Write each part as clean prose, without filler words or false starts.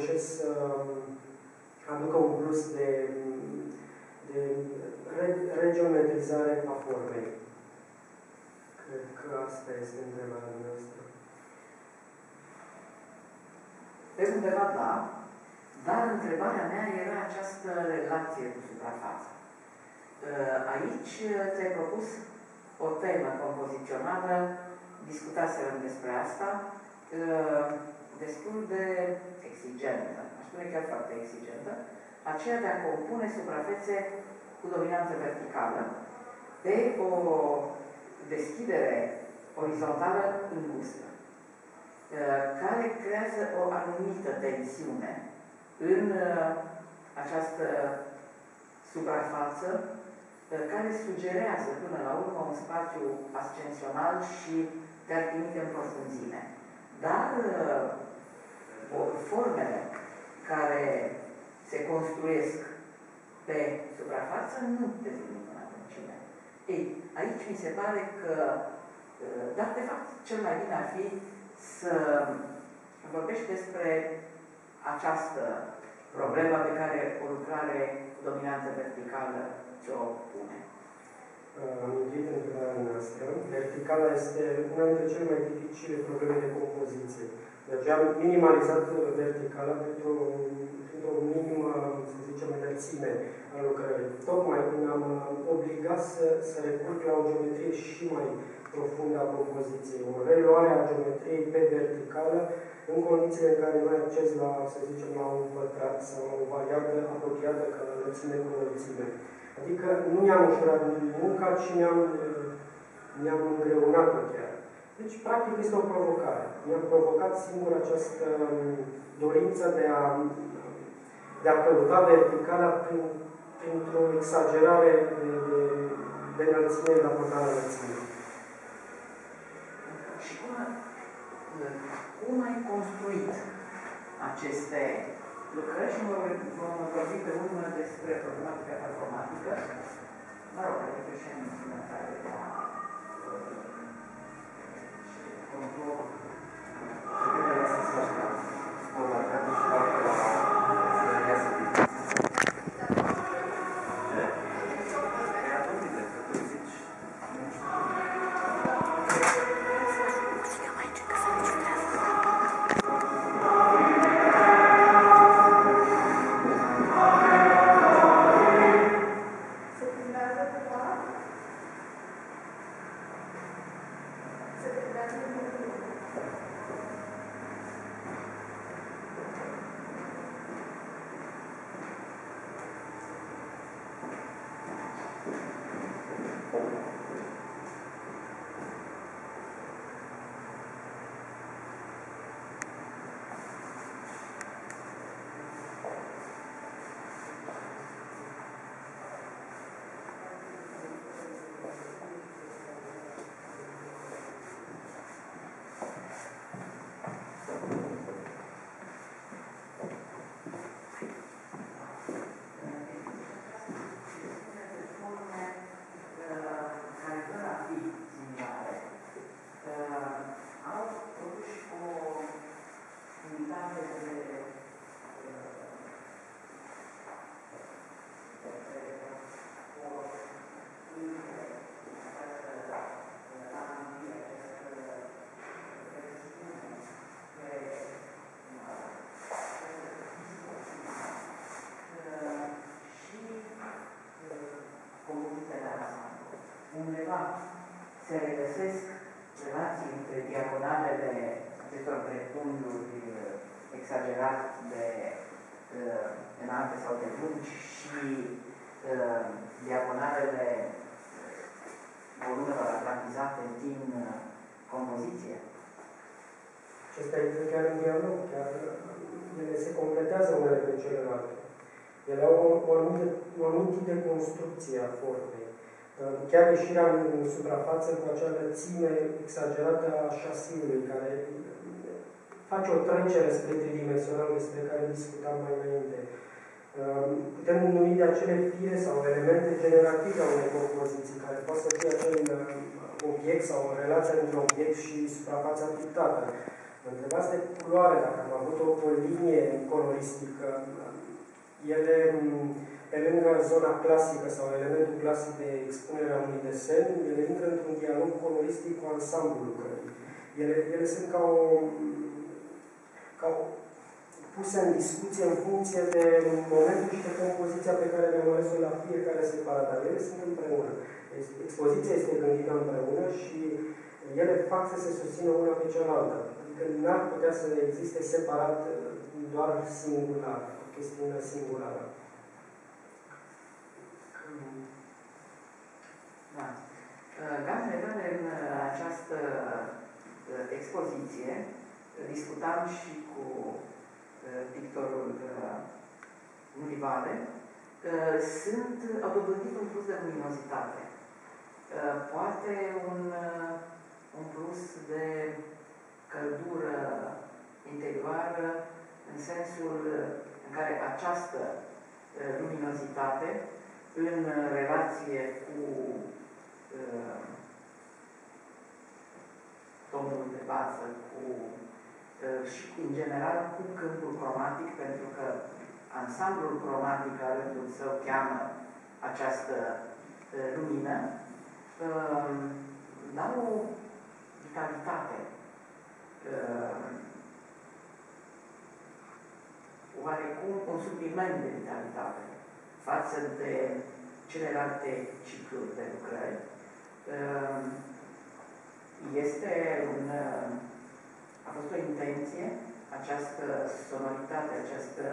reușesc să aducă un plus de regeometrizare a formei. Cred că asta este întrebarea noastră. Pe undeva da, dar întrebarea mea era această relație cu suprafața. Aici ți-ai propus o temă compozițională, discutaserăm despre asta, destul de exigentă, aș spune chiar foarte exigentă, aceea de a compune suprafețe cu dominanță verticală pe o deschidere orizontală îngustă, care creează o anumită tensiune în această suprafață, care sugerează până la urmă un spațiu ascensional și te-ar trimite în profunzime. Dar formele care se construiesc pe suprafață nu te trimit în adâncime. Ei, aici mi se pare că, dar de fapt, cel mai bine ar fi să vorbești despre această problemă pe care o lucrare cu dominanță verticală ți-o pune. Am intuit întrebarea noastră. Verticala este una dintre cele mai dificile probleme de compoziție. Deci am minimalizat verticala printr-o minimă, să zicem, înălțime a lucrării. Tocmai am obligat să recurg la o geometrie și mai profundă a compoziției. O reluare a geometriei pe verticală în condițiile în care nu ai acces la, să zicem, la un pătrat sau la o variabilă apropiată ca înălțime cu înălțime. Adică nu ne-am ușurat munca, ci ne-am îngreunat-o chiar. Deci, practic, este o provocare. Ne-am provocat singur această dorință de a căuta verticala printr-o exagerare de înălțime raportată la înălțime. Și cum ai construit aceste lucrări și vom vorbi pe urmă despre problematica performatică. Mă rog, cred că și în implementare de control. Undeva se regăsesc relații între diagonalele acestor dreptunghiuri exagerat de înalte sau de lungi și diagonalele volumelor atlantizate din compoziție. Acesta este chiar în dialog, chiar ele se completează unele pe celelalte. Ele au o anumită de construcție a formei. Chiar ieșirea în suprafață cu acea lățime exagerată a șasiului, care face o trecere spre tridimensional, despre care discutam mai înainte. Putem numi de acele fire sau elemente generative a unei compoziții, care poate să fie acel obiect sau o relație între obiect și suprafața pictată. întrebați de culoare, dacă am avut o linie coloristică, ele, pe lângă zona clasică sau elementul clasic de expunere a unui desen, ele intră într-un dialog coloristic cu ansamblul lucrării. Ele sunt ca puse în discuție în funcție de momentul și de compoziția pe care le-am ales-o la fiecare separat, dar ele sunt împreună. Expoziția este gândită împreună și ele fac să se susțină una pe cealaltă. Adică n-ar putea să existe separat doar singular, o chestiune singulară. Da. Gamele tale în această expoziție, discutam și cu pictorul Murivale, au dobândit un plus de luminozitate. Poate un plus de căldură interioară, în sensul în care această luminozitate, în relație cu tonul de bază, și în general cu câmpul cromatic, pentru că ansamblul cromatic la rândul său cheamă această lumină, dau o vitalitate, oarecum un supliment de vitalitate față de celelalte cicluri de lucrări. A fost o intenție, această sonoritate, această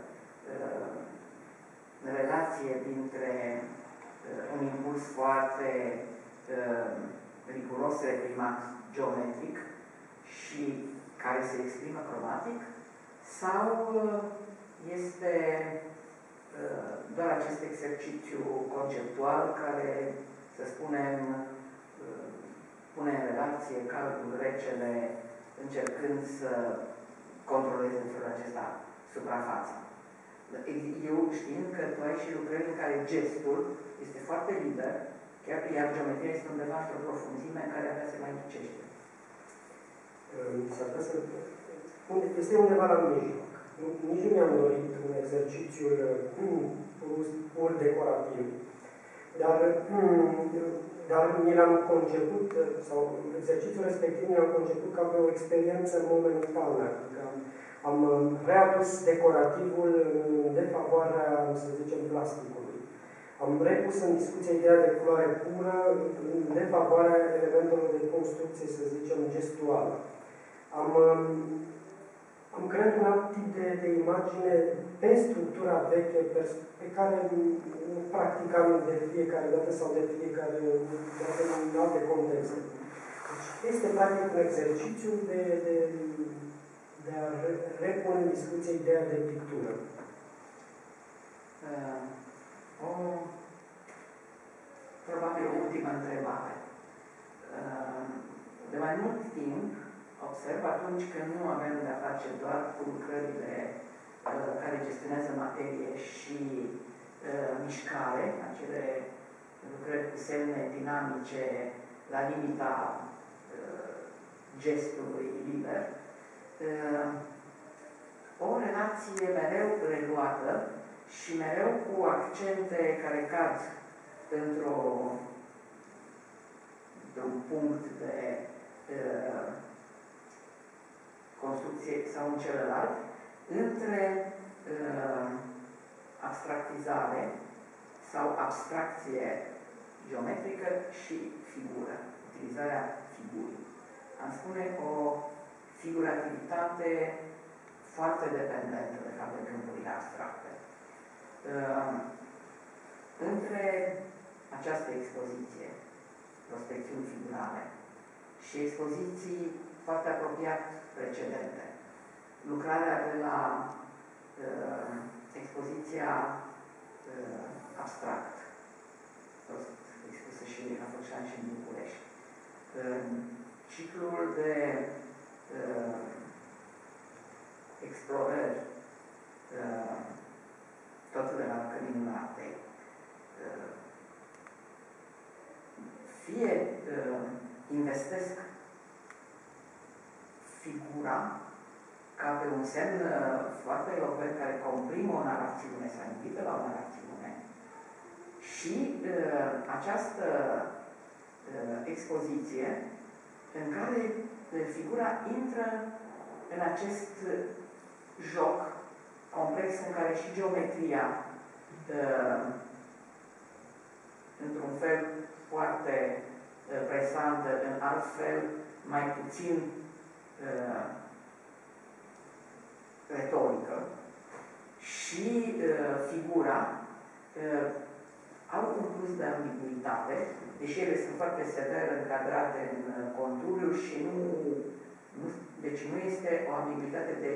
relație dintre un impuls foarte riguros, reprimat, geometric și care se exprimă cromatic, sau este doar acest exercițiu conceptual care, să spunem, pune în relație caldul, recele, încercând să controleze în felul acesta suprafața. Eu știind că tu ai și lucrări în care gestul este foarte liber, iar geometria este undeva într-o profunzime în care abia se mai ghicește. Este undeva la mijloc. Nici nu mi-am dorit un exercițiu pur decorativ. Dar mi l-am conceput, sau exercițiul respectiv mi l-am conceput ca pe o experiență momentană. Adică am readus decorativul în defavoarea, să zicem, plasticului. Am repus în discuție ideea de culoare pură în defavoarea elementelor de construcție, să zicem, gestuală. Am creat un alt tip de imagine pe structura veche, pe care nu practicam de fiecare dată sau de fiecare dată în alte contexte. Deci este practic un exercițiu de a repune în discuție ideea de pictură. Probabil o ultimă întrebare. De mai mult timp, observ atunci când nu avem de-a face doar cu lucrările care gestionează materie și mișcare, acele lucrări cu semne dinamice la limita gestului liber, o relație mereu reluată și mereu cu accente care cad într-un punct de construcție sau în celălalt, între abstractizare sau abstracție geometrică și figură, utilizarea figurii. Am spune o figurativitate foarte dependentă, de fapt, de câmpurile abstracte. Între această expoziție, prospecțiuni figurale, și expoziții foarte apropiat precedente. Lucrarea de la expoziția abstract, expusă și la Făcșani și în București. Ciclul de explorări, tot de la Căminul Artei, fie investesc figura ca pe un semn foarte elocvent care comprimă o narațiune sau invită la o narațiune și această expoziție în care figura intră în acest joc complex în care și geometria într-un fel foarte presantă, în alt fel mai puțin retorică și figura au un plus de ambiguitate, deși ele sunt foarte sever încadrate în contururi și deci nu este o ambiguitate de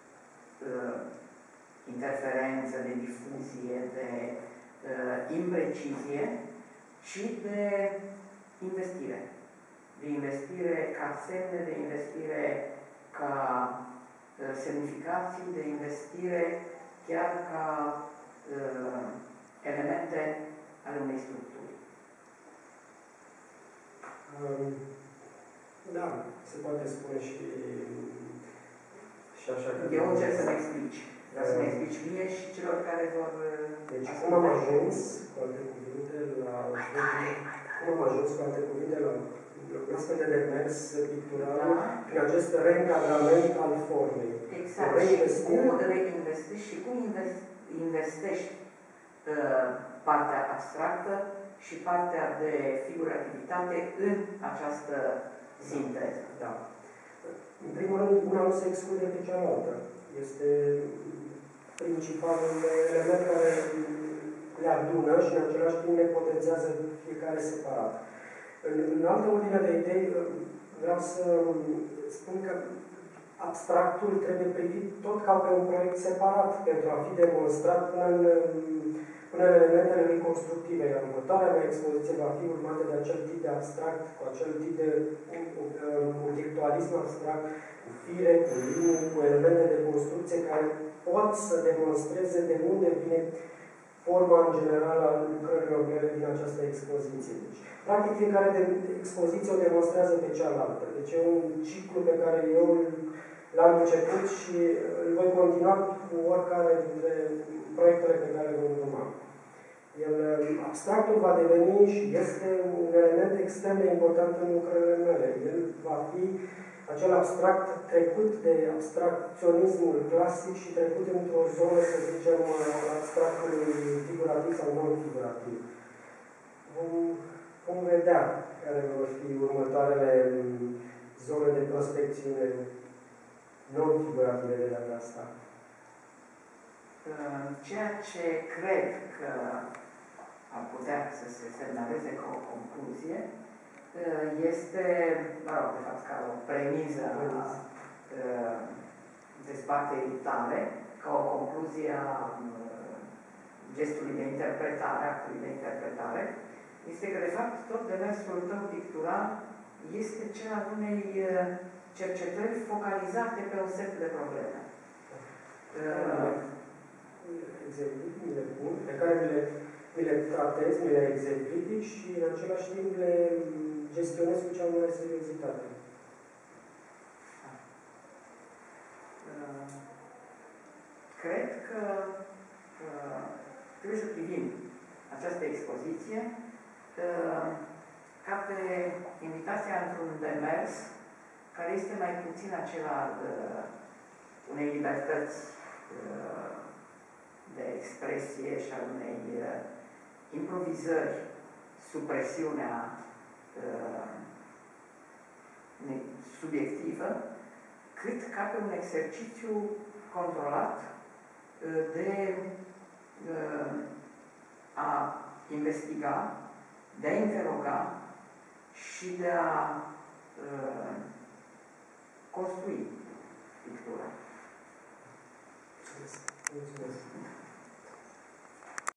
interferență, de difuzie, de imprecizie, ci de investire. De investire ca semne, de investire ca semnificații, de investire chiar ca elemente ale unei structuri. Da, se poate spune și așa că... Eu încerc să-mi explici. Vreau să-mi explici mie și celor care vor... Deci, cum am ajuns, cu alte cuvinte, la... Cum am ajuns, cu alte cuvinte, la astfel de demers pictural, prin acest reîncadrament al formei. Exact. Și cum reinvestești și cum investești partea abstractă și partea de figurativitate în această sinteză. Da. În primul rând, una nu se exclude pe cealaltă. Este principalul element care le adună și în același timp le potențează fiecare separat. În altă ordine de idei, vreau să spun că abstractul trebuie privit tot ca pe un proiect separat pentru a fi demonstrat până în elementele lui constructive. Iar următoarea mea expoziție va fi urmată de acel tip de abstract, cu acel tip de obiectualism abstract, cu fire, cu linii, cu elemente de construcție care pot să demonstreze de unde vine forma în general a lucrărilor mele din această expoziție. Deci, practic, fiecare expoziție o demonstrează pe cealaltă. Deci e un ciclu pe care eu l-am început și îl voi continua cu oricare dintre proiectele pe care le vom urma. Abstractul va deveni și este un element extrem de important în lucrările mele. El va fi acel abstract trecut de abstracționismul clasic și trecut într-o zonă, să zicem, abstractului figurativ sau non-figurativ. Vom vedea care vor fi următoarele zone de prospecțiune non-figurative de data asta. Ceea ce cred că ar putea să se semnaleze ca o concluzie este, mă rog, de fapt, ca o premiză a dezbaterii tale, ca o concluzie a gestului de interpretare, actului de interpretare, este că, de fapt, tot demersul tău pictural este cel al unei cercetări focalizate pe un set de probleme. Mi le pun, pe care mi le tratez, mi le exemplific și în același timp le gestionez cu cea mai mare seriozitate. Cred că trebuie să privim această expoziție ca pe invitația într-un demers care este mai puțin acela al unei libertăți de expresie și a unei improvizări sub presiunea subiectivă, cât ca pe un exercițiu controlat de a investiga, de a interoga și de a construi pictura. Mulțumesc.